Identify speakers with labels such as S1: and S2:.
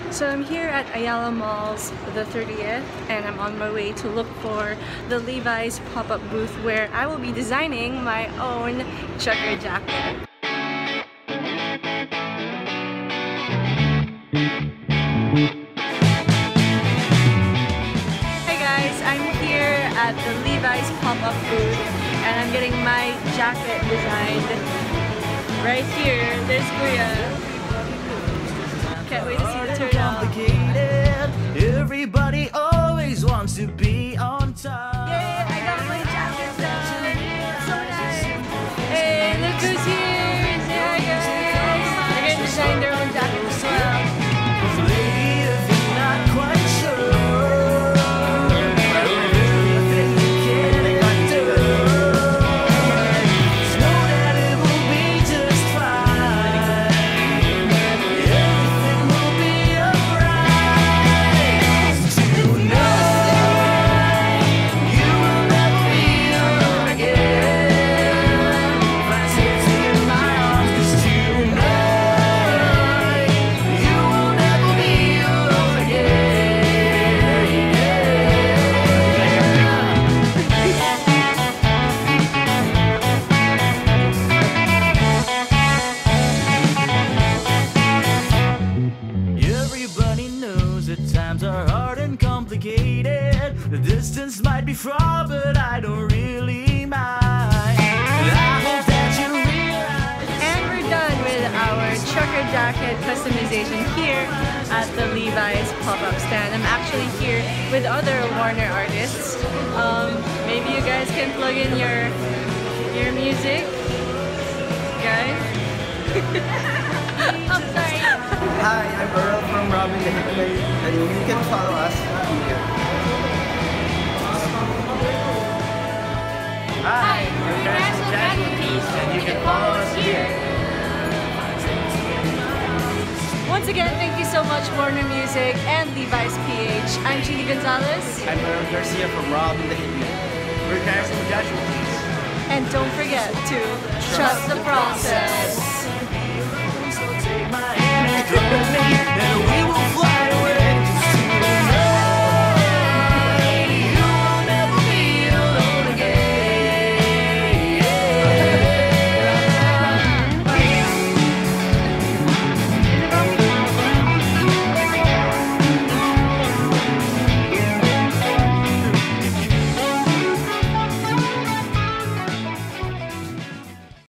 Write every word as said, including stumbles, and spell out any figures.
S1: So I'm here at Ayala Malls the thirtieth and I'm on my way to look for the Levi's pop-up booth where I will be designing my own trucker jacket. Hey guys, I'm here at the Levi's pop-up booth and I'm getting my jacket designed right here. There's Kuya. Can't wait to see the turnout.
S2: Everybody always wants to be on top.
S1: Yay, I got my jacket done. So nice. Hey, look who's here. Say hi guys. They're going to design their own jacket as well.
S2: Lady, if you're not quite sure, everything you can do, just know that it will be just fine. Everything will be alright. Tonight, you will never be alone again. Find safety in my arms, 'cause tonight, you will never be alone again. Everybody knows that times are hard and complicated. The distance might be far, but I don't really mind. I hope that you realize.
S1: And we're done with our trucker jacket customization here at the Levi's pop-up stand. I'm actually here with other Warner artists. Um, maybe you guys can plug in your your music, guys. I'm sorry.
S3: Hi, I'm Earl from Robin the Hitman, and you can follow us here.
S1: Hi, we're National Casualties, and you can follow us here. Once again, thank you so much, Warner Music and Levi's P H. I'm Chidi Gonzalez.
S3: I'm Earl Garcia from Robin the Hitman. We're National Casualties.
S1: And don't forget to trust the process.